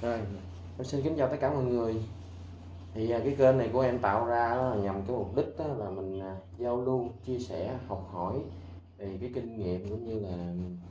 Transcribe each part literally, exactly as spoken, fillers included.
Rồi, em xin kính chào tất cả mọi người. Thì à, cái kênh này của em tạo ra đó là nhằm cái mục đích đó là mình à, giao lưu, chia sẻ, học hỏi về cái kinh nghiệm cũng như là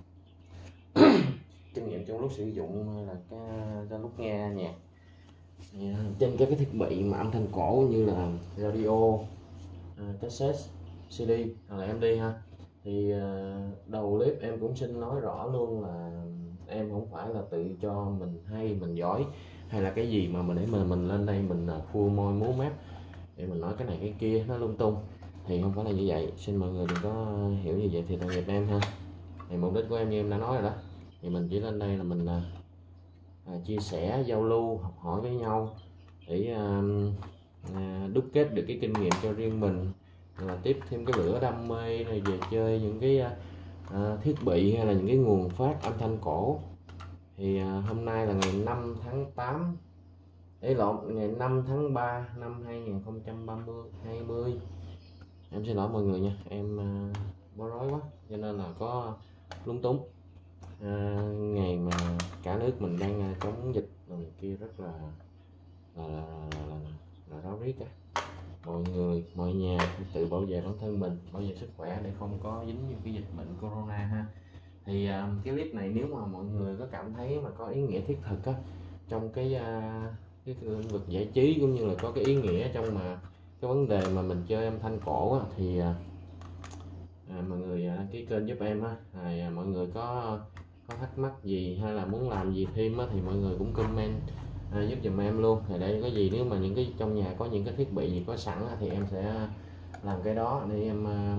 kinh nghiệm trong lúc sử dụng hay là cái, trong lúc nghe nhạc. Thì, à, trên các cái thiết bị mà âm thanh cổ như là radio, à, cassette, xê đê hoặc là em đê ha. Thì à, đầu clip em cũng xin nói rõ luôn là em không phải là tự cho mình hay mình giỏi hay là cái gì mà mình để mà mình lên đây mình phua môi múa mép để mình nói cái này cái kia nó lung tung, thì không phải là như vậy. Xin mọi người đừng có hiểu như vậy thì tội nghiệp em ha. Thì mục đích của em như em đã nói rồi đó, thì mình chỉ lên đây là mình à, à, chia sẻ, giao lưu, học hỏi với nhau để à, à, đúc kết được cái kinh nghiệm cho riêng mình, là tiếp thêm cái lửa đam mê này về chơi những cái à, thiết bị hay là những cái nguồn phát âm thanh cổ. Thì à, hôm nay là ngày năm tháng tám, ấy lộn, ngày năm tháng ba năm hai nghìn không trăm hai mươi. Em xin lỗi mọi người nha, em à, bối rối quá cho nên là có lúng túng. À, ngày mà cả nước mình đang à, chống dịch rồi kia rất là là là, là, là, là ráo riết á. Mọi người, mọi nhà tự bảo vệ bản thân mình, bảo vệ sức khỏe để không có dính như cái dịch bệnh corona ha. Thì uh, cái clip này nếu mà mọi người có cảm thấy mà có ý nghĩa thiết thực á, trong cái uh, cái lĩnh vực giải trí cũng như là có cái ý nghĩa trong mà cái vấn đề mà mình chơi âm thanh cổ á, thì uh, à, mọi người đăng ký kênh giúp em á. À, mọi người có có thắc mắc gì hay là muốn làm gì thêm á, thì mọi người cũng comment à, giúp giùm em luôn. Thì đây có gì nếu mà những cái trong nhà có những cái thiết bị gì có sẵn á, thì em sẽ làm cái đó để em à,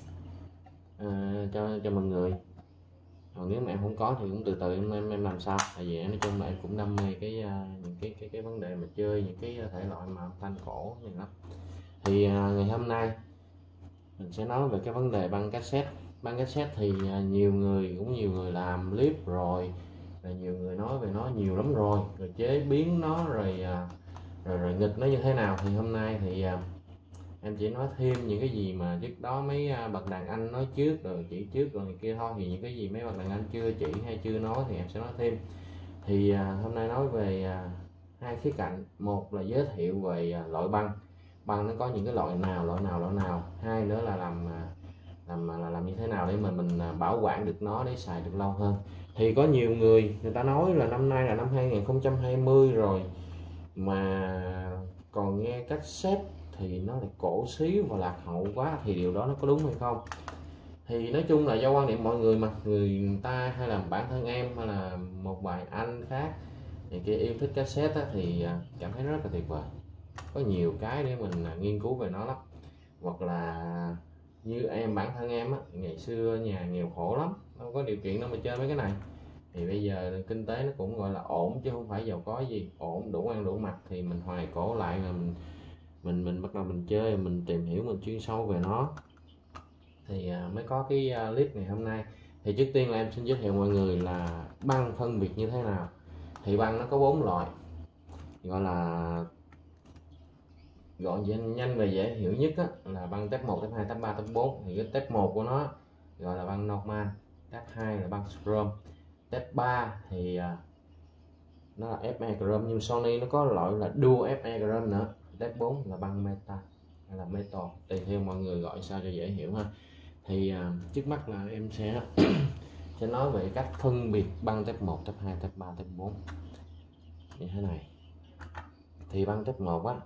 à, cho cho mọi người. Còn nếu mà em không có thì cũng từ từ em em, em làm sao. Tại vì nói chung là em cũng đam mê cái uh, những cái cái cái vấn đề mà chơi những cái thể loại mà âm thanh cổ này lắm. Thì uh, ngày hôm nay mình sẽ nói về cái vấn đề băng cassette. Băng cassette thì uh, nhiều người cũng nhiều người làm clip rồi, rồi nhiều người nói về nó nhiều lắm rồi, rồi chế biến nó rồi uh, rồi rồi nghịch nó như thế nào. Thì hôm nay thì uh, em chỉ nói thêm những cái gì mà trước đó mấy bậc đàn anh nói trước rồi chỉ trước rồi này kia thôi. Thì những cái gì mấy bậc đàn anh chưa chỉ hay chưa nói thì em sẽ nói thêm. Thì à, hôm nay nói về à, hai khía cạnh. Một là giới thiệu về à, loại băng băng nó có những cái loại nào loại nào loại nào. Hai nữa là làm à, làm là làm như thế nào để mà mình à, bảo quản được nó để xài được lâu hơn. Thì có nhiều người người ta nói là năm nay là năm hai nghìn không trăm hai mươi rồi mà còn nghe cassette thì nó lại cổ xí và lạc hậu quá, thì điều đó nó có đúng hay không? Thì nói chung là do quan điểm mọi người mà, người ta hay là bản thân em hay là một vài anh khác thì kia yêu thích cassette á, thì cảm thấy rất là tuyệt vời, có nhiều cái để mình nghiên cứu về nó lắm. Hoặc là như em, bản thân em á, ngày xưa nhà nghèo khổ lắm, đâu có điều kiện đâu mà chơi mấy cái này. Thì bây giờ kinh tế nó cũng gọi là ổn chứ không phải giàu có gì, ổn đủ ăn đủ mặc, thì mình hoài cổ lại là mình mình mình bắt đầu mình chơi, mình tìm hiểu, mình chuyên sâu về nó thì mới có cái clip ngày hôm nay. Thì trước tiên là em xin giới thiệu mọi người là băng phân biệt như thế nào. Thì băng nó có bốn loại, gọi là gọi nhanh và dễ hiểu nhất á, là băng tép một, tép hai, tép ba, tép bốn. Thì cái tép một của nó gọi là băng normal, tép hai là băng chrome, tép ba thì nó là ép e chrome, nhưng Sony nó có loại là dual ép e chrome nữa. Tép bốn là băng metal hay là metal, tùy theo mọi người gọi sao cho dễ hiểu ha. Thì uh, trước mắt là em sẽ sẽ nói về cách phân biệt băng tép một, tép hai, tép ba, tép bốn như thế này. Thì băng tép một á,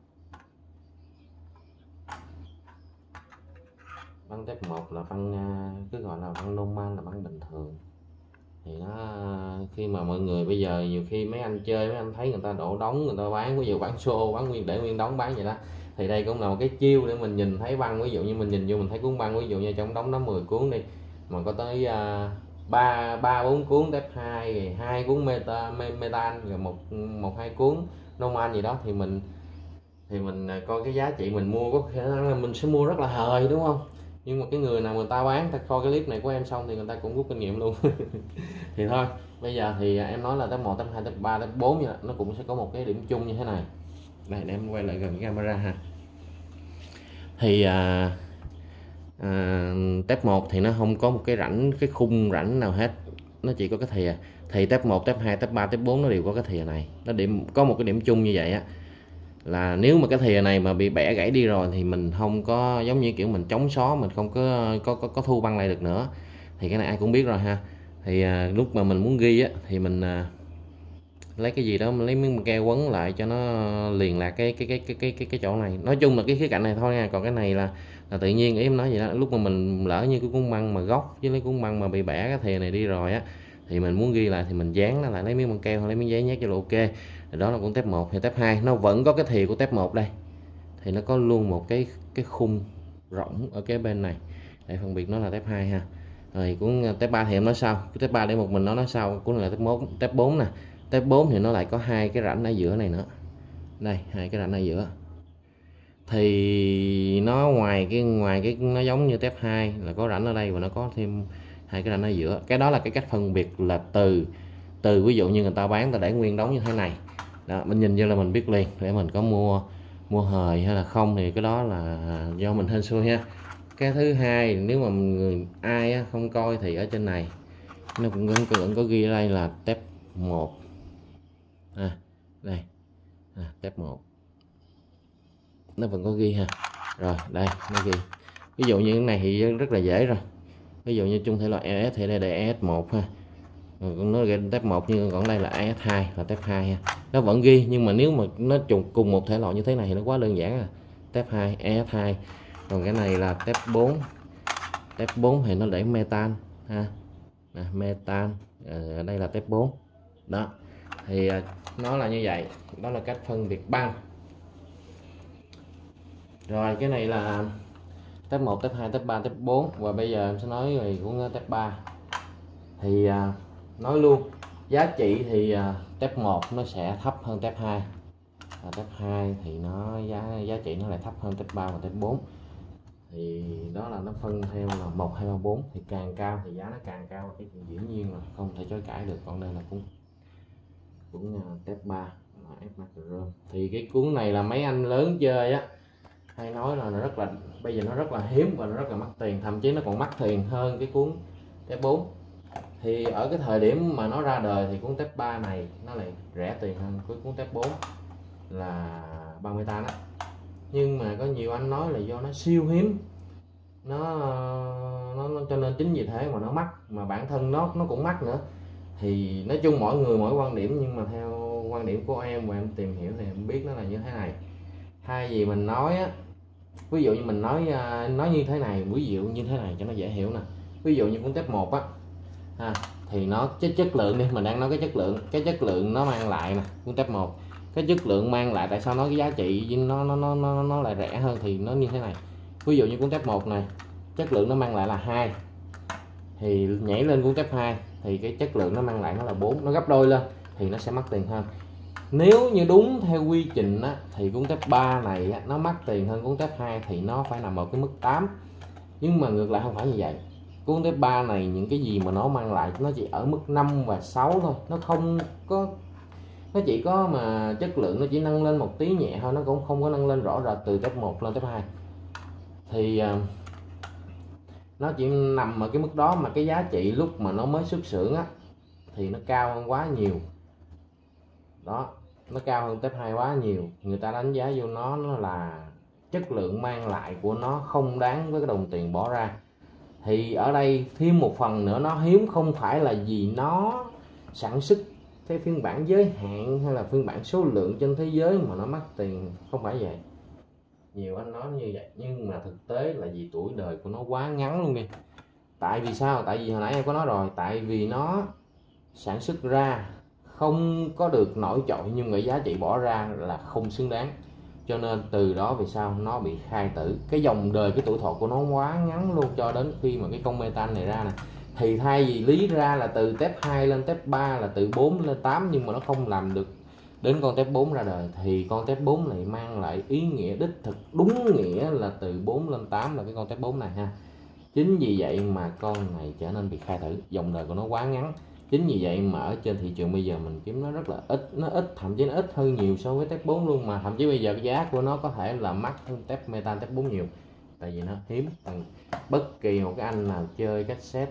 băng tép một là băng uh, cứ gọi là băng normal, là băng bình thường. Thì nó khi mà mọi người bây giờ nhiều khi mấy anh chơi, mấy anh thấy người ta đổ đóng, người ta bán, ví dụ bán xô, bán nguyên để nguyên đóng bán vậy đó. Thì đây cũng là một cái chiêu để mình nhìn thấy băng, ví dụ như mình nhìn vô mình thấy cuốn băng, ví dụ như trong đóng đó mười cuốn đi mà có tới ba ba bốn cuốn tép hai, rồi hai cuốn meta metan, rồi một một hai cuốn normal gì đó, thì mình thì mình coi cái giá trị mình mua có khả năng là mình sẽ mua rất là hời, đúng không? Nhưng mà cái người nào người ta bán, ta coi cái clip này của em xong thì người ta cũng rút kinh nghiệm luôn. Thì thôi bây giờ thì em nói là tép một, tép hai, tép ba, tép bốn nha, nó cũng sẽ có một cái điểm chung như thế này. Đây để em quay lại gần cái camera ha. Thì à, à, tép một thì nó không có một cái rãnh, cái khung rãnh nào hết, nó chỉ có cái thìa. Thì tép một, tép hai, tép ba, tép bốn nó đều có cái thìa này. Nó điểm có một cái điểm chung như vậy á, là nếu mà cái thìa này mà bị bẻ gãy đi rồi thì mình không có giống như kiểu mình chống xó, mình không có có có, có thu băng lại được nữa. Thì cái này ai cũng biết rồi ha. Thì à, lúc mà mình muốn ghi á thì mình à, lấy cái gì đó mình lấy miếng băng keo quấn lại cho nó liền lạc cái cái cái cái cái cái, cái chỗ này. Nói chung là cái khía cạnh này thôi nha, còn cái này là là tự nhiên. Ý em nói vậy đó, lúc mà mình lỡ như cái cuốn băng mà góc với lấy cuốn băng mà bị bẻ cái thìa này đi rồi á, thì mình muốn ghi lại thì mình dán nó lại, lấy miếng băng keo hay lấy miếng giấy nhét cho là ok. Đó là cuốn tép một. Thì tép hai nó vẫn có cái thìa của tép một đây, thì nó có luôn một cái cái khung rỗng ở cái bên này để phân biệt nó là tép hai ha. Rồi cuốn tép ba thì em nói sau, cái tép ba để một mình nó nói sau. Cuốn này là tép một, tép bốn nè. Tép bốn thì nó lại có hai cái rãnh ở giữa này nữa. Đây, hai cái rãnh ở giữa. Thì nó ngoài cái ngoài cái nó giống như tép hai là có rãnh ở đây và nó có thêm hai cái rãnh ở giữa. Cái đó là cái cách phân biệt là từ từ ví dụ như người ta bán ta để nguyên đống như thế này. Đó, mình nhìn vô là mình biết liền để mình có mua mua hời hay là không thì cái đó là do mình hên xui ha. Cái thứ hai, nếu mà người ai không coi thì ở trên này nó cũng vẫn có, có ghi ở đây là tép một. À, đây à, tép một nó vẫn có ghi ha. Rồi đây nó ghi, ví dụ như cái này thì rất là dễ rồi, ví dụ như chung thể loại e ét thì đây là e ét một ha. Nó ghi tép một nhưng còn đây là e ét hai là tép hai ha. Nó vẫn ghi nhưng mà nếu mà nó trùng cùng một thể loại như thế này thì nó quá đơn giản à. Tép hai, e ét hai. Còn cái này là tép bốn. Tép bốn thì nó để metan ha. À, metan. Ở đây là tép bốn. Đó. Thì nó là như vậy. Đó là cách phân biệt băng. Rồi cái này là tép một, tép hai, tép ba, tép bốn. Và bây giờ em sẽ nói về của tép ba. Thì nói luôn, giá trị thì tép một nó sẽ thấp hơn tép hai. Và tép hai thì nó giá giá trị nó lại thấp hơn tép ba và tép bốn. Thì đó là nó phân theo là một, hai, ba, bốn. Thì càng cao thì giá nó càng cao, cái chuyện dĩ nhiên là không thể chối cãi được. Còn đây là cuốn cuốn tép ba là ép Macron. Thì cái cuốn này là mấy anh lớn chơi á hay nói là nó rất là bây giờ nó rất là hiếm và nó rất là mắc tiền, thậm chí nó còn mắc tiền hơn cái cuốn tép bốn. Thì ở cái thời điểm mà nó ra đời thì cuốn tép ba này nó lại rẻ tiền hơn cái cuốn tép bốn là băng metan á. Nhưng mà có nhiều anh nói là do nó siêu hiếm, nó, nó, nó cho nên chính vì thế mà nó mắc, mà bản thân nó nó cũng mắc nữa. Thì nói chung mỗi người mỗi quan điểm, nhưng mà theo quan điểm của em và em tìm hiểu thì em biết nó là như thế này. Thay vì mình nói á, ví dụ như mình nói nói như thế này, ví dụ như thế này cho nó dễ hiểu nè. Ví dụ như cuốn tép một á ha, thì nó chất chất lượng đi, mình đang nói cái chất lượng, cái chất lượng nó mang lại nè, cuốn tép một cái chất lượng mang lại, tại sao nói cái giá trị nó nó nó nó nó lại rẻ hơn thì nó như thế này. Ví dụ như cuốn tép một này chất lượng nó mang lại là hai, thì nhảy lên cuốn tép hai thì cái chất lượng nó mang lại nó là bốn, nó gấp đôi lên thì nó sẽ mắc tiền hơn. Nếu như đúng theo quy trình á, thì cuốn tép ba này á, nó mắc tiền hơn cuốn tép hai thì nó phải nằm ở cái mức tám. Nhưng mà ngược lại không phải như vậy. Cuốn tép ba này những cái gì mà nó mang lại nó chỉ ở mức năm và sáu thôi, nó không có, nó chỉ có mà chất lượng nó chỉ nâng lên một tí nhẹ thôi, nó cũng không có nâng lên rõ rệt từ tép một lên tép hai. Thì uh, nó chỉ nằm ở cái mức đó, mà cái giá trị lúc mà nó mới xuất xưởng á thì nó cao hơn quá nhiều. Đó, nó cao hơn tép hai quá nhiều. Người ta đánh giá vô nó, nó là chất lượng mang lại của nó không đáng với cái đồng tiền bỏ ra. Thì ở đây thêm một phần nữa nó hiếm không phải là vì nó sản xuất cái phiên bản giới hạn hay là phiên bản số lượng trên thế giới mà nó mắc tiền, không phải vậy. Nhiều anh nói như vậy nhưng mà thực tế là vì tuổi đời của nó quá ngắn luôn đi. Tại vì sao? Tại vì hồi nãy em có nói rồi, tại vì nó sản xuất ra không có được nổi trội nhưng cái giá trị bỏ ra là không xứng đáng. Cho nên từ đó vì sao nó bị khai tử. Cái dòng đời, cái tuổi thọ của nó quá ngắn luôn, cho đến khi mà cái con metan này ra nè. Thì thay vì lý ra là từ tép hai lên tép ba là từ bốn lên tám, nhưng mà nó không làm được đến con tép bốn ra đời. Thì con tép bốn này mang lại ý nghĩa đích thực, đúng nghĩa là từ bốn lên tám là cái con tép bốn này ha. Chính vì vậy mà con này trở nên bị khai tử, dòng đời của nó quá ngắn. Chính vì vậy mà ở trên thị trường bây giờ mình kiếm nó rất là ít, nó ít, thậm chí nó ít hơn nhiều so với tép bốn luôn. Mà thậm chí bây giờ cái giá của nó có thể là mắc hơn tép metan, tép bốn nhiều. Tại vì nó hiếm. Bất kỳ một cái anh nào chơi cassette á,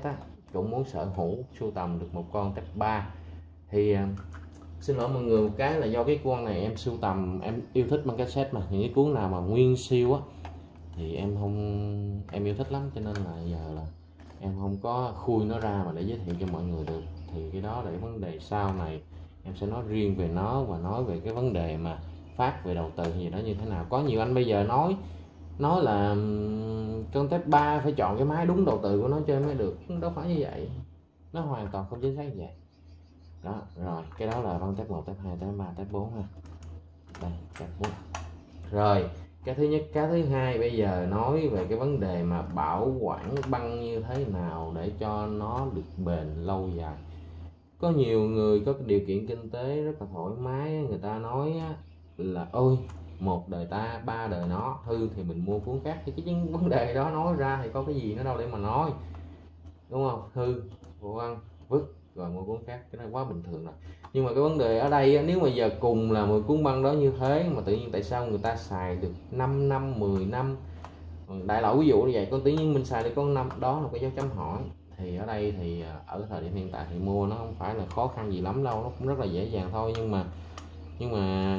cũng muốn sở hữu sưu tầm được một con Tép ba. Thì uh, xin lỗi mọi người một cái là do cái con này em sưu tầm, em yêu thích băng cassette mà những cái cuốn nào mà nguyên siêu á thì em không em yêu thích lắm, cho nên là giờ là em không có khui nó ra mà để giới thiệu cho mọi người được. Thì cái đó để vấn đề sau này em sẽ nói riêng về nó và nói về cái vấn đề mà phát về đầu tư gì đó như thế nào. Có nhiều anh bây giờ nói nói là con Tép ba phải chọn cái máy đúng đầu tư của nó chơi mới được, đâu phải như vậy, nó hoàn toàn không chính xác như vậy đó. Rồi cái đó là băng Tép một, Tép hai, Tép ba, Tép bốn ha. Đây, Tép bốn. Rồi cái thứ nhất, cái thứ hai bây giờ nói về cái vấn đề mà bảo quản băng như thế nào để cho nó được bền lâu dài. Có nhiều người có cái điều kiện kinh tế rất là thoải mái, người ta nói là ôi một đời ta ba đời nó, hư thì mình mua cuốn khác. Thì cái vấn đề đó nói ra thì có cái gì nữa đâu để mà nói, đúng không? Hư vô ăn vứt rồi mua cuốn khác, cái đó quá bình thường rồi. Nhưng mà cái vấn đề ở đây nếu mà giờ cùng là mười cuốn băng đó như thế mà tự nhiên tại sao người ta xài được năm năm, mười năm, đại loại ví dụ như vậy, con tự nhiên mình xài được con năm, đó là cái dấu chấm hỏi. Thì ở đây thì ở thời điểm hiện tại thì mua nó không phải là khó khăn gì lắm đâu, nó cũng rất là dễ dàng thôi. Nhưng mà nhưng mà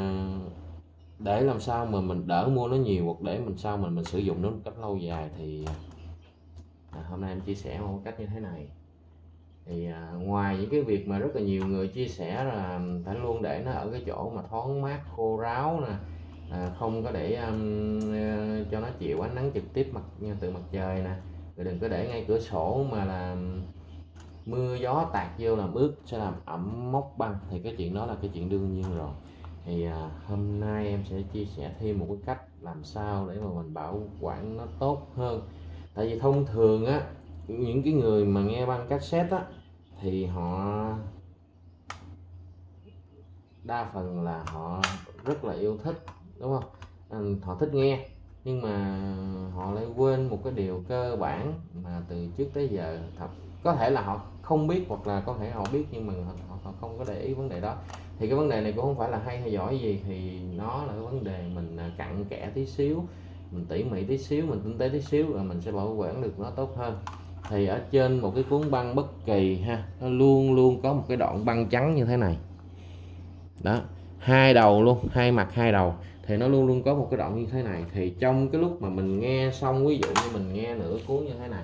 để làm sao mà mình đỡ mua nó nhiều, hoặc để mình sao mình mình sử dụng nó một cách lâu dài thì à, hôm nay em chia sẻ một cách như thế này. Thì à, ngoài những cái việc mà rất là nhiều người chia sẻ là phải luôn để nó ở cái chỗ mà thoáng mát khô ráo nè, à, không có để um, cho nó chịu ánh nắng trực tiếp mặt từ mặt trời nè, rồi đừng có để ngay cửa sổ mà là mưa gió tạt vô làm ướt sẽ làm ẩm mốc băng, thì cái chuyện đó là cái chuyện đương nhiên rồi. Thì à, hôm nay em sẽ chia sẻ thêm một cái cách làm sao để mà mình bảo quản nó tốt hơn. Tại vì thông thường á, những cái người mà nghe băng cassette á thì họ đa phần là họ rất là yêu thích, đúng không? À, họ thích nghe, nhưng mà họ lại quên một cái điều cơ bản mà từ trước tới giờ thật, có thể là họ không biết hoặc là có thể họ biết nhưng mà họ, họ không có để ý vấn đề đó. Thì cái vấn đề này cũng không phải là hay hay giỏi gì, thì nó là cái vấn đề mình cặn kẽ tí xíu, mình tỉ mỉ tí xíu, mình tinh tế tí xíu là mình sẽ bảo quản được nó tốt hơn. Thì ở trên một cái cuốn băng bất kỳ ha, nó luôn luôn có một cái đoạn băng trắng như thế này đó, hai đầu luôn, hai mặt hai đầu, thì nó luôn luôn có một cái đoạn như thế này. Thì trong cái lúc mà mình nghe xong, ví dụ như mình nghe nửa cuốn như thế này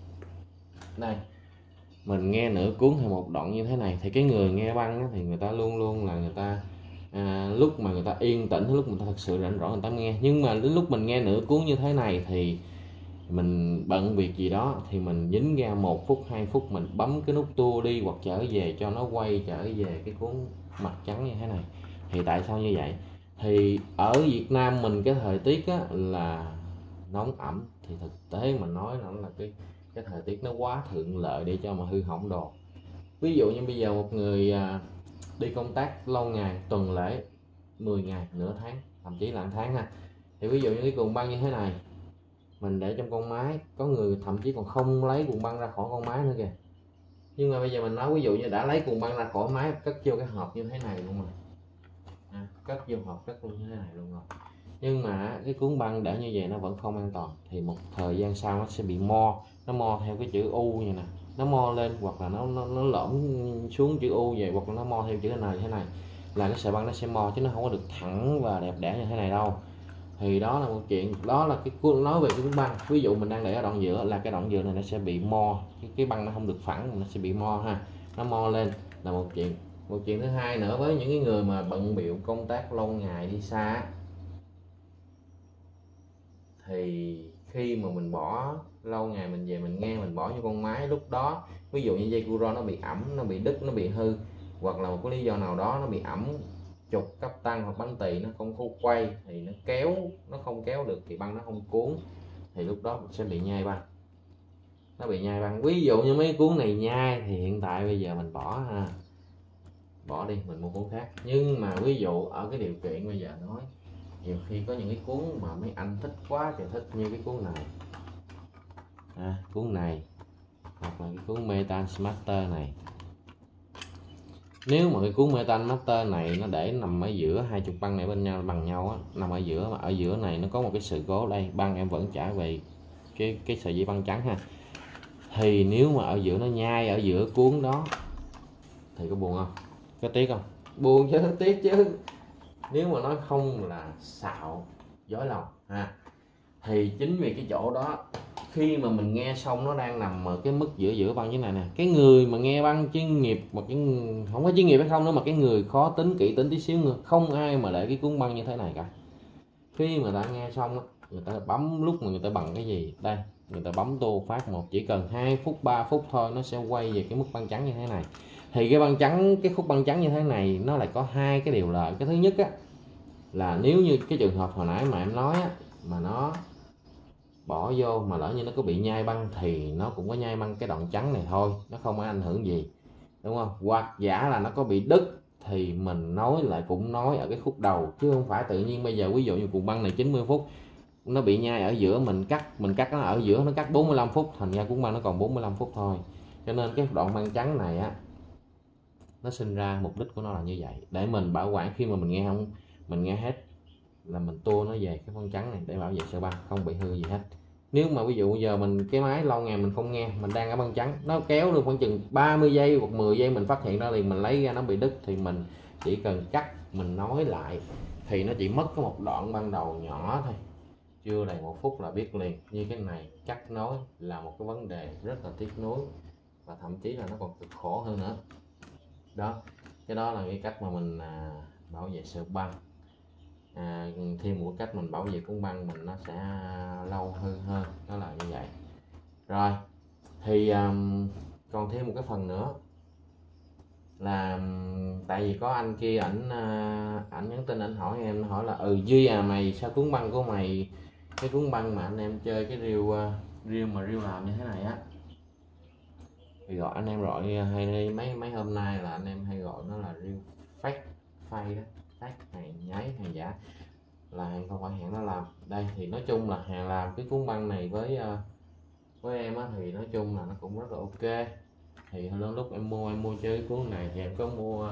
đây, mình nghe nửa cuốn hay một đoạn như thế này, thì cái người nghe băng á, thì người ta luôn luôn là người ta à, lúc mà người ta yên tĩnh, lúc người ta thật sự rảnh rỗi người ta nghe. Nhưng mà đến lúc mình nghe nửa cuốn như thế này thì mình bận việc gì đó thì mình dính ra một phút hai phút mình bấm cái nút tua đi hoặc trở về cho nó quay trở về cái cuốn mặt trắng như thế này. Thì tại sao như vậy? Thì ở Việt Nam mình cái thời tiết á, là nóng ẩm, thì thực tế mà nói nó là cái cái thời tiết nó quá thuận lợi để cho mà hư hỏng đồ. Ví dụ như bây giờ một người à, đi công tác lâu ngày, tuần lễ, mười ngày, nửa tháng, thậm chí là một tháng ha, thì ví dụ như cái cuộn băng như thế này mình để trong con máy, có người thậm chí còn không lấy cuộn băng ra khỏi con máy nữa kìa. Nhưng mà bây giờ mình nói ví dụ như đã lấy cuộn băng ra khỏi máy, cất vô cái hộp như thế này luôn rồi à, cất vô hộp cất luôn như thế này luôn rồi. Nhưng mà cái cuốn băng để như vậy nó vẫn không an toàn, thì một thời gian sau nó sẽ bị mo, nó mo theo cái chữ U như nè, nó mo lên hoặc là nó nó, nó lõm xuống chữ U vậy, hoặc là nó mo theo chữ này thế này, là cái sợi băng nó sẽ mo chứ nó không có được thẳng và đẹp đẽ như thế này đâu. Thì đó là một chuyện, đó là cái cuốn nói về cái cuốn băng. Ví dụ mình đang để ở đoạn giữa là cái đoạn giữa này nó sẽ bị mo, cái, cái băng nó không được phẳng, nó sẽ bị mo ha, nó mo lên là một chuyện. Một chuyện thứ hai nữa, với những cái người mà bận bịu công tác lâu ngày đi xa, thì khi mà mình bỏ lâu ngày mình về mình nghe mình bỏ vô con máy, lúc đó ví dụ như dây cu ro nó bị ẩm, nó bị đứt, nó bị hư, hoặc là một cái lý do nào đó nó bị ẩm, trục cấp tăng hoặc bánh tỳ nó không có quay, thì nó kéo nó không kéo được thì băng nó không cuốn, thì lúc đó mình sẽ bị nhai băng, nó bị nhai băng. Ví dụ như mấy cuốn này nhai thì hiện tại bây giờ mình bỏ ha, bỏ đi mình mua cuốn khác. Nhưng mà ví dụ ở cái điều kiện bây giờ nói, nhiều khi có những cái cuốn mà mấy anh thích quá trời thích, như cái cuốn này à, cuốn này hoặc là cái cuốn Metal Master này. Nếu mà cái cuốn Metal Master này nó để nằm ở giữa hai chục băng này bên nhau bằng nhau á, nằm ở giữa, mà ở giữa này nó có một cái sự cố đây, băng em vẫn trả về cái cái sợi dây băng trắng ha, thì nếu mà ở giữa nó nhai ở giữa cuốn đó thì có buồn không, có tiếc không? Buồn chứ, tiếc chứ. Nếu mà nói không là xạo dối lòng ha. Thì chính vì cái chỗ đó, khi mà mình nghe xong nó đang nằm ở cái mức giữa giữa băng như này nè, cái người mà nghe băng chuyên nghiệp, mà cái không có chuyên nghiệp hay không nữa, mà cái người khó tính kỹ tính tí xíu nữa, không ai mà để cái cuốn băng như thế này cả. Khi mà ta nghe xong người ta bấm, lúc mà người ta bằng cái gì đây, người ta bấm tô phát một, chỉ cần hai phút ba phút thôi nó sẽ quay về cái mức băng trắng như thế này. Thì cái băng trắng, cái khúc băng trắng như thế này nó lại có hai cái điều lợi. Cái thứ nhất á là nếu như cái trường hợp hồi nãy mà em nói á, mà nó bỏ vô mà lỡ như nó có bị nhai băng thì nó cũng có nhai băng cái đoạn trắng này thôi, nó không có ảnh hưởng gì, đúng không? Hoặc giả là nó có bị đứt thì mình nói lại cũng nói ở cái khúc đầu, chứ không phải tự nhiên bây giờ ví dụ như cuộn băng này chín mươi phút nó bị nhai ở giữa, mình cắt mình cắt nó ở giữa, nó cắt bốn mươi lăm phút, thành ra cuốn băng nó còn bốn mươi lăm phút thôi. Cho nên cái đoạn băng trắng này á, nó sinh ra mục đích của nó là như vậy, để mình bảo quản khi mà mình nghe không, mình nghe hết là mình tua nó về cái băng trắng này để bảo vệ sợi băng không bị hư gì hết. Nếu mà ví dụ giờ mình cái máy lâu ngày mình không nghe, mình đang ở băng trắng, nó kéo được khoảng chừng ba mươi giây hoặc mười giây mình phát hiện ra liền, mình lấy ra nó bị đứt thì mình chỉ cần cắt, mình nói lại thì nó chỉ mất có một đoạn ban đầu nhỏ thôi, chưa đầy một phút là biết liền. Như cái này cắt nói là một cái vấn đề rất là tiếc nuối, và thậm chí là nó còn cực khổ hơn nữa đó. Cái đó là cái cách mà mình à, bảo vệ sợi băng. À, thêm một cách mình bảo vệ cuốn băng mình nó sẽ lâu hơn hơn, đó là như vậy. Rồi thì um, còn thêm một cái phần nữa là tại vì có anh kia ảnh ảnh nhắn tin, ảnh hỏi em, hỏi là ừ Duy à, mày sao cuốn băng của mày, cái cuốn băng mà anh em chơi cái reel reel mà reel làm như thế này á, thì gọi anh em gọi hay mấy mấy hôm nay là anh em hay gọi nó là reel fake fake đó, fake hàng nhái hàng giả, là hàng không phải hàng nó làm. Đây thì nói chung là hàng làm cái cuốn băng này với với em á, thì nói chung là nó cũng rất là ok. Thì lần lúc em mua em mua chơi cái cuốn này thì em có mua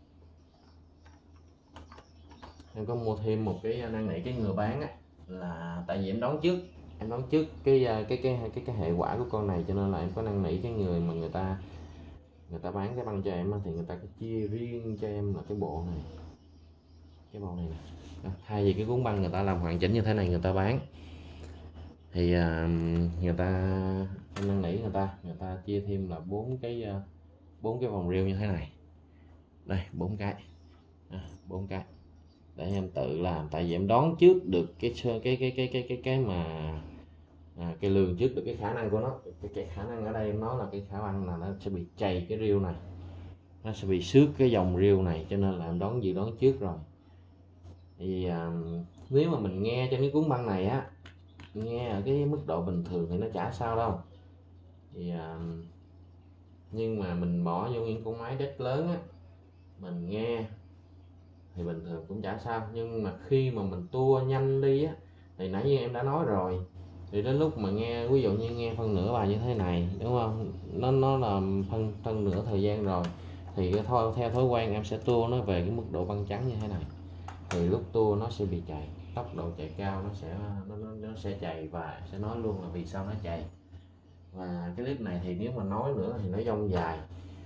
em có mua thêm một cái năn nỉ cái người bán á, là tại vì em đoán trước em đoán trước cái cái cái cái cái hệ quả của con này, cho nên là em có năn nỉ cái người mà người ta người ta bán cái băng cho em á, thì người ta có chia riêng cho em là cái bộ này, cái bộ này nè. Thay vì cái cuốn băng người ta làm hoàn chỉnh như thế này người ta bán, thì uh, người ta em năn nỉ người ta người ta chia thêm là bốn cái bốn uh, cái vòng reel như thế này, đây bốn cái bốn cái để em tự làm. Tại vì em đoán trước được cái cái cái cái cái cái cái mà à, cái lường trước được cái khả năng của nó. Cái, cái khả năng ở đây em nói là cái khả năng là nó sẽ bị chày cái reel này, nó sẽ bị xước cái dòng reel này, cho nên là em đoán dự đoán trước rồi. Thì à, nếu mà mình nghe trên cái cuốn băng này á, nghe ở cái mức độ bình thường thì nó chả sao đâu, thì à, nhưng mà mình bỏ vô những con máy rất lớn á, mình nghe thì bình thường cũng chả sao. Nhưng mà khi mà mình tua nhanh đi á, thì nãy như em đã nói rồi, thì đến lúc mà nghe ví dụ như nghe phân nửa bài như thế này, đúng không, nó nó là phân phân nửa thời gian rồi, thì thôi theo thói quen em sẽ tua nó về cái mức độ băng trắng như thế này, thì lúc tua nó sẽ bị chày, tốc độ chạy cao nó sẽ nó, nó, nó sẽ chày, và sẽ nói luôn là vì sao nó chày. Và cái clip này thì nếu mà nói nữa thì nó dông dài,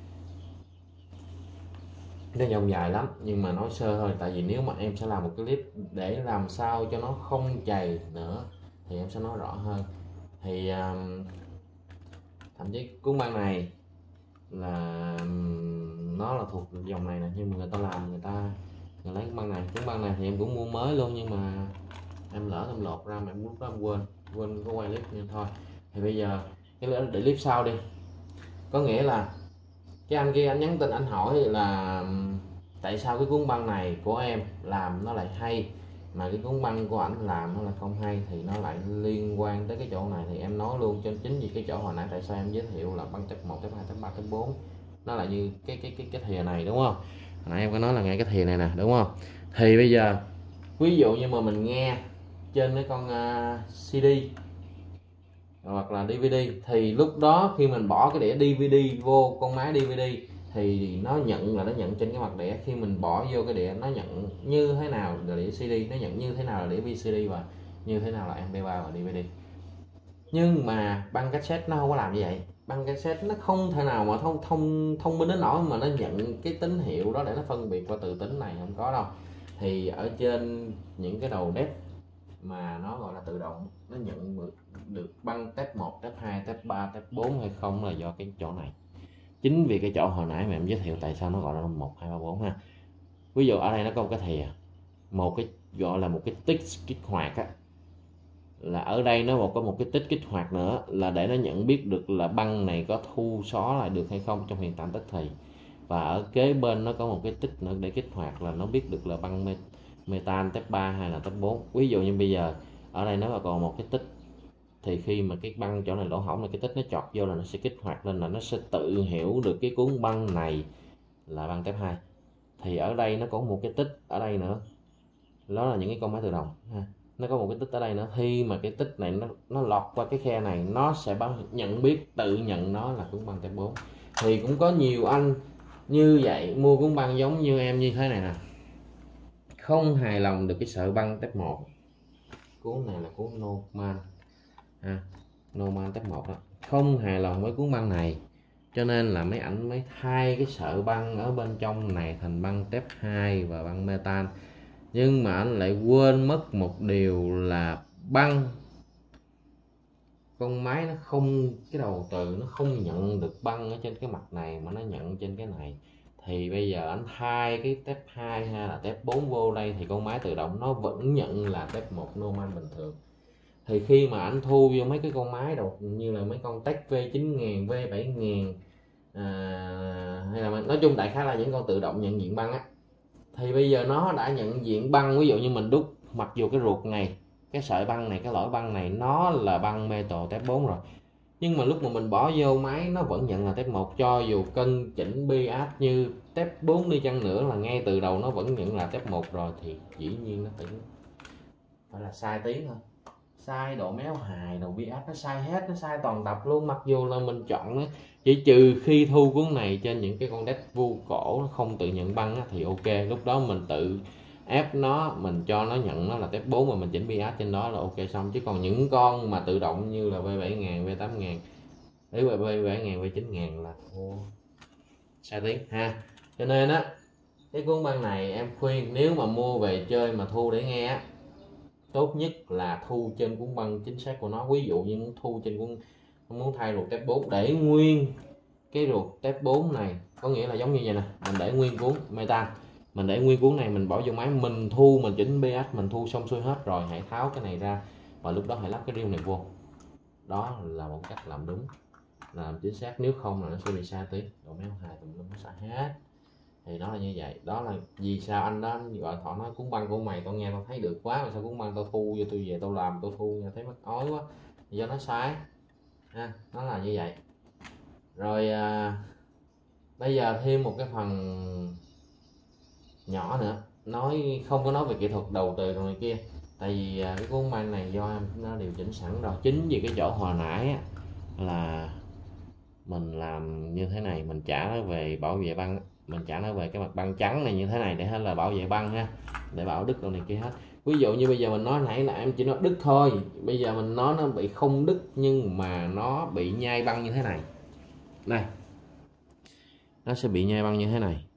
nó dông dài lắm, nhưng mà nói sơ thôi. Tại vì nếu mà em sẽ làm một cái clip để làm sao cho nó không chày nữa thì em sẽ nói rõ hơn. Thì um, thậm chí cuốn băng này là um, nó là thuộc dòng này nè, nhưng mà người ta làm người ta người lấy cuốn băng này cuốn băng này thì em cũng mua mới luôn, nhưng mà em lỡ em lột ra mà em lúc đó em quên quên có quay clip nên thôi. Thì bây giờ cái để clip sau đi. Có nghĩa là cái anh kia anh nhắn tin anh hỏi là tại sao cái cuốn băng này của em làm nó lại hay mà cái cuốn băng của ảnh làm nó là không hay, thì nó lại liên quan tới cái chỗ này. Thì em nói luôn cho chính vì cái chỗ hồi nãy tại sao em giới thiệu là băng chập một, hai, ba, bốn, nó là như cái cái cái cái thìa này, đúng không? Hồi nãy em có nói là ngay cái thìa này nè, đúng không? Thì bây giờ ví dụ như mà mình nghe trên cái con uh, xê đê hoặc là đê vê đê, thì lúc đó khi mình bỏ cái đĩa đê vê đê vô con máy đê vê đê thì nó nhận là nó nhận trên cái mặt đĩa. Khi mình bỏ vô cái đĩa nó nhận như thế nào là đĩa xê đê, nó nhận như thế nào là đĩa vê xê đê và như thế nào là em pê ba và đê vê đê. Nhưng mà băng cassette nó không có làm như vậy. băng cassette nó không thể nào mà thông thông thông minh đến nỗi mà nó nhận cái tín hiệu đó để nó phân biệt qua từ tính này, không có đâu. Thì ở trên những cái đầu đét mà nó gọi là tự động, nó nhận được băng tép một, tép hai, tép ba, tép bốn hay không là do cái chỗ này. Chính vì cái chỗ hồi nãy mà em giới thiệu tại sao nó gọi là một, hai, ba, bốn ha. Ví dụ ở đây nó có một cái thìa, một cái gọi là một cái tích kích hoạt á, là ở đây nó có một cái tích kích hoạt nữa là để nó nhận biết được là băng này có thu xóa lại được hay không trong hiện tại tức thì. Và ở kế bên nó có một cái tích nữa để kích hoạt là nó biết được là băng metan tép ba hay là tép bốn. Ví dụ như bây giờ ở đây nó còn một cái tích, thì khi mà cái băng chỗ này lỗ hổng là cái tích nó chọt vô là nó sẽ kích hoạt lên, là nó sẽ tự hiểu được cái cuốn băng này là băng tép hai. Thì ở đây nó có một cái tích ở đây nữa, đó là những cái con máy tự động ha. Nó có một cái tích ở đây nữa, khi mà cái tích này nó nó lọt qua cái khe này, nó sẽ băng nhận biết, tự nhận nó là cuốn băng tép bốn. Thì cũng có nhiều anh như vậy mua cuốn băng giống như em như thế này nè, không hài lòng được cái sợi băng tép một. Cuốn này là cuốn Norman ha, Norman tép một đó, không hài lòng với cuốn băng này, cho nên là mấy ảnh mới thay cái sợi băng ở bên trong này thành băng tép hai và băng metan. Nhưng mà anh lại quên mất một điều là băng con máy nó không, cái đầu từ nó không nhận được băng ở trên cái mặt này mà nó nhận trên cái này. Thì bây giờ anh thay cái tép hai hay là tép bốn vô đây thì con máy tự động nó vẫn nhận là tép một normal bình thường. Thì khi mà anh thu vô mấy cái con máy đầu như là mấy con tech V chín nghìn, V bảy nghìn à, hay là nói chung đại khái là những con tự động nhận diện băng á, thì bây giờ nó đã nhận diện băng. Ví dụ như mình đúc, mặc dù cái ruột này, cái sợi băng này, cái lõi băng này nó là băng metal tép bốn rồi, nhưng mà lúc mà mình bỏ vô máy nó vẫn nhận là tép một, cho dù cân chỉnh bias như tép bốn đi chăng nữa là ngay từ đầu nó vẫn nhận là tép một rồi, thì dĩ nhiên nó phải phải là sai tiếng thôi, sai độ méo hài, độ bias nó sai hết, nó sai toàn tập luôn. Mặc dù là mình chọn nó, chỉ trừ khi thu cuốn này trên những cái con đét vu cổ nó không tự nhận băng á, thì ok, lúc đó mình tự ép nó, mình cho nó nhận nó là tép bốn mà mình chỉnh bias trên đó là ok xong. Chứ còn những con mà tự động như là V bảy nghìn, V tám nghìn, đấy V bảy nghìn, V chín nghìn là ô, sai tiếng ha. Cho nên á, cái cuốn băng này em khuyên nếu mà mua về chơi mà thu để nghe á, tốt nhất là thu trên cuốn băng chính xác của nó. Ví dụ như muốn thu trên cuốn, muốn thay ruột tép bốn để nguyên cái ruột tép bốn này, có nghĩa là giống như vậy nè, mình để nguyên cuốn metan, mình để nguyên cuốn này, mình bỏ vô máy, mình thu, mình chỉnh bias, mình thu xong xuôi hết rồi, hãy tháo cái này ra và lúc đó hãy lắp cái reel này vô. Đó là một cách làm đúng, làm chính xác, nếu không là nó sẽ bị sai tiếng, độ méo hài tùm lum nó sai hết. Thì nó là như vậy. Đó là vì sao anh đó gọi thọ nói cuốn băng của mày tao nghe tao thấy được quá, mà sao cuốn băng tao thu vô tôi về tao làm tao thu nghe thấy mắc ói quá, do nó sai ha. Nó là như vậy. Rồi à, bây giờ thêm một cái phần nhỏ nữa, nói không có nói về kỹ thuật đầu từ rồi này kia, tại vì à, cái cuốn băng này do em nó điều chỉnh sẵn rồi. Chính vì cái chỗ hồi nãy á, là mình làm như thế này, mình trả nó về bảo vệ băng, mình trả nó về cái mặt băng trắng này như thế này để hết là bảo vệ băng ha, để bảo đứt đồ này kia hết. Ví dụ như bây giờ mình nói nãy là em chỉ nói đứt thôi, bây giờ mình nói nó bị không đứt nhưng mà nó bị nhai băng như thế này này, nó sẽ bị nhai băng như thế này,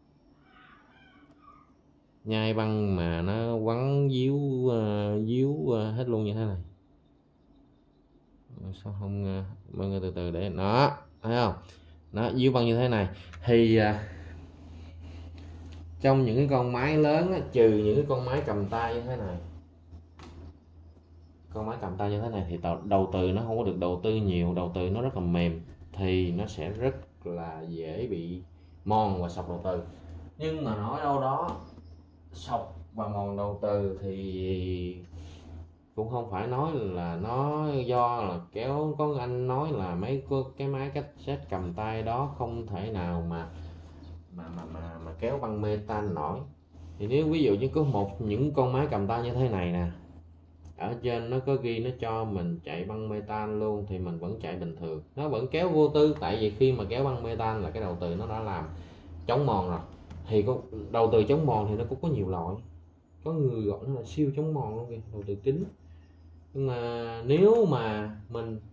nhai băng mà nó quắn díu uh, díu uh, hết luôn như thế này. Sao không uh, mọi người từ từ để nó thấy không, nó díu băng như thế này. Thì uh, trong những cái con máy lớn á, trừ những cái con máy cầm tay như thế này, con máy cầm tay như thế này thì đầu từ nó không có được đầu tư nhiều, đầu từ nó rất là mềm thì nó sẽ rất là dễ bị mòn và sọc đầu từ. Nhưng mà nói đâu đó sọc và mòn đầu từ thì cũng không phải nói là nó do là kéo, có anh nói là mấy cái máy cassette cầm tay đó không thể nào mà mà mà mà, mà kéo băng metan nổi. Thì nếu ví dụ như có một những con máy cầm tay như thế này nè, ở trên nó có ghi nó cho mình chạy băng metan luôn thì mình vẫn chạy bình thường, nó vẫn kéo vô tư. Tại vì khi mà kéo băng metan là cái đầu từ nó đã làm chống mòn rồi. Thì có đầu từ chống mòn thì nó cũng có nhiều loại, có người gọi nó là siêu chống mòn luôn kìa, đầu từ kính. Nhưng mà nếu mà mình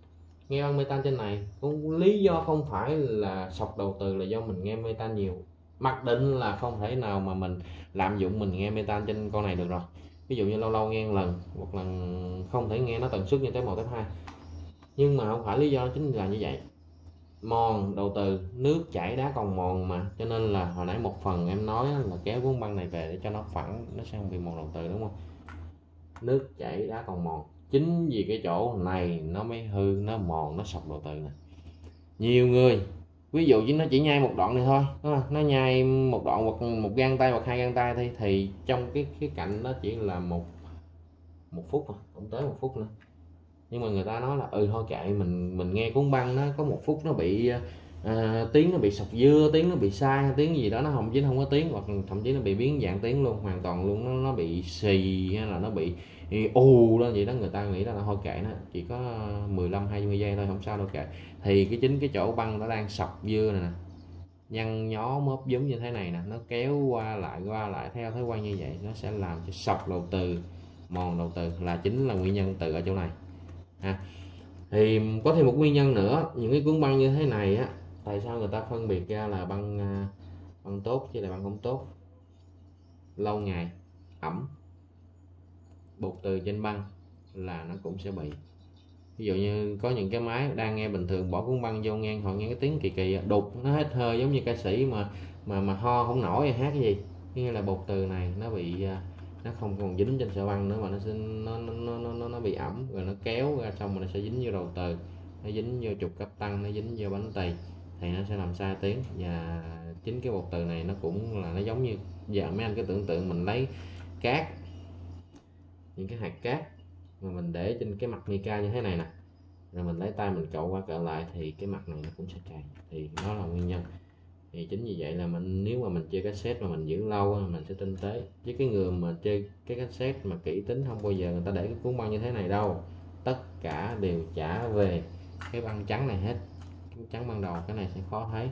nghe băng metan trên này. Cũng lý do không phải là sọc đầu từ là do mình nghe metan nhiều, mặc định là không thể nào mà mình lạm dụng mình nghe metan trên con này được rồi. Ví dụ như lâu lâu nghe một lần, một lần không thể nghe nó tần suất như tép một tép hai, nhưng mà không phải lý do chính là như vậy. Mòn đầu từ, nước chảy đá còn mòn mà, cho nên là hồi nãy một phần em nói là kéo cuốn băng này về để cho nó phẳng, nó sẽ không bị mòn đầu từ, đúng không? Nước chảy đá còn mòn, chính vì cái chỗ này nó mới hư, nó mòn, nó sọc đầu từ nè. Nhiều người ví dụ như nó chỉ nhai một đoạn này thôi, đúng không? Nó nhai một đoạn hoặc một gang tay hoặc hai gang tay thì, thì trong cái cái cạnh đó chỉ là một một phút mà không tới một phút nữa. Nhưng mà người ta nói là ừ thôi kệ, mình mình nghe cuốn băng nó có một phút nó bị à, tiếng nó bị sọc dưa, tiếng nó bị sai, tiếng gì đó nó không chính không có tiếng, hoặc thậm chí nó bị biến dạng tiếng luôn, hoàn toàn luôn, nó nó bị xì hay là nó bị ù lên vậy đó. Người ta nghĩ là thôi kệ, nó chỉ có mười lăm hai mươi giây thôi, không sao đâu kệ. Thì cái chính cái chỗ băng nó đang sọc dưa này nè, nhăn nhó móp giống như thế này nè, nó kéo qua lại qua lại theo thói quen như vậy, nó sẽ làm cho sọc đầu từ, mòn đầu từ, là chính là nguyên nhân từ ở chỗ này ha. Thì có thêm một nguyên nhân nữa, những cái cuốn băng như thế này á, tại sao người ta phân biệt ra là băng băng tốt chứ là băng không tốt? Lâu ngày ẩm, bột từ trên băng là nó cũng sẽ bị. Ví dụ như có những cái máy đang nghe bình thường, bỏ cuốn băng vô nghe họ nghe cái tiếng kỳ kỳ đục, nó hết hơi, giống như ca sĩ mà mà mà ho không nổi hát cái gì, như là bột từ này nó bị, nó không còn dính trên sợi băng nữa mà nó nó nó nó nó, nó bị ẩm, rồi nó kéo ra xong rồi nó sẽ dính vô đầu từ, nó dính vô trục cấp tăng, nó dính vô bánh tỳ, thì nó sẽ làm sai tiếng. Và chính cái bột từ này nó cũng là nó giống như giờ mấy anh cứ tưởng tượng mình lấy cát, những cái hạt cát mà mình để trên cái mặt mica như thế này nè, rồi mình lấy tay mình cậu qua cậu lại thì cái mặt này nó cũng sẽ tràn, thì nó là nguyên nhân. Thì chính vì vậy là mình, nếu mà mình chơi cassette mà mình giữ lâu mình sẽ tinh tế, với cái người mà chơi cái cassette mà kỹ tính không bao giờ người ta để cái cuốn băng như thế này đâu, tất cả đều trả về cái băng trắng này hết. Cái trắng ban đầu cái này sẽ khó thấy,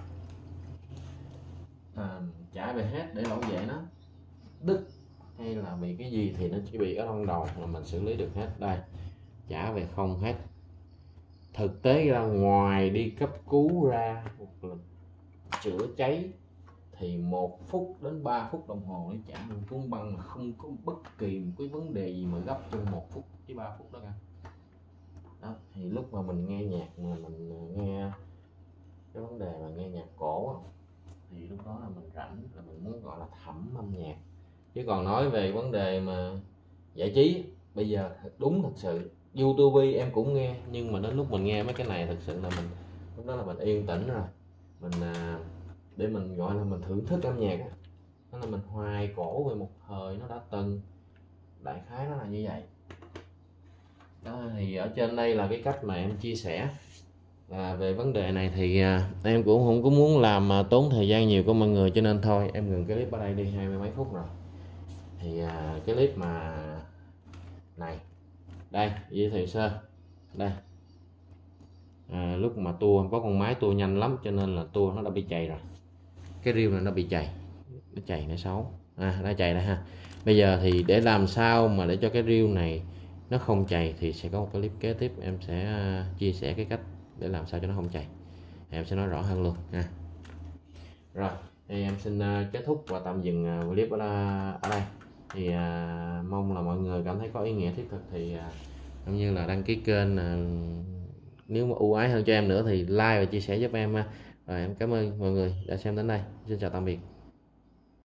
à, trả về hết để bảo vệ nó đứt hay là bị cái gì thì nó chỉ bị ở trong đầu là mình xử lý được hết. Đây, trả về không hết. Thực tế ra ngoài đi cấp cứu ra một lần chữa cháy thì một phút đến ba phút đồng hồ để trả một cuốn băng mà không có bất kỳ một cái vấn đề gì mà gấp trong một phút với ba phút đó cả. Đó, thì lúc mà mình nghe nhạc mà mình nghe cái vấn đề mà nghe nhạc cổ thì lúc đó là mình rảnh, là mình muốn gọi là thẩm âm nhạc. Chứ còn nói về vấn đề mà giải trí bây giờ đúng thật sự YouTube em cũng nghe, nhưng mà đến lúc mình nghe mấy cái này thật sự là mình lúc đó là mình yên tĩnh rồi, mình à, để mình gọi là mình thưởng thức âm nhạc á, đó là mình hoài cổ về một thời nó đã từng, đại khái nó là như vậy đó. Thì ở trên đây là cái cách mà em chia sẻ là về vấn đề này, thì à, em cũng không có muốn làm à, tốn thời gian nhiều của mọi người, cho nên thôi em ngừng cái clip ở đây đi, hai mươi mấy phút rồi. Thì à, cái clip mà này đây giới thiệu sơ đây, à, lúc mà tua có con máy tua nhanh lắm cho nên là tua nó đã bị chày rồi, cái reel này nó bị chày, nó chày nó xấu, à nó chày đây ha. Bây giờ thì để làm sao mà để cho cái reel này nó không chày thì sẽ có một cái clip kế tiếp em sẽ chia sẻ cái cách để làm sao cho nó không chày, em sẽ nói rõ hơn luôn ha. Rồi thì em xin kết thúc và tạm dừng clip ở, ở đây. Thì à, mong là mọi người cảm thấy có ý nghĩa thiết thực thì à, cũng như là đăng ký kênh, à, nếu mà ưu ái hơn cho em nữa thì like và chia sẻ giúp em ha. Rồi em cảm ơn mọi người đã xem đến đây, xin chào tạm biệt.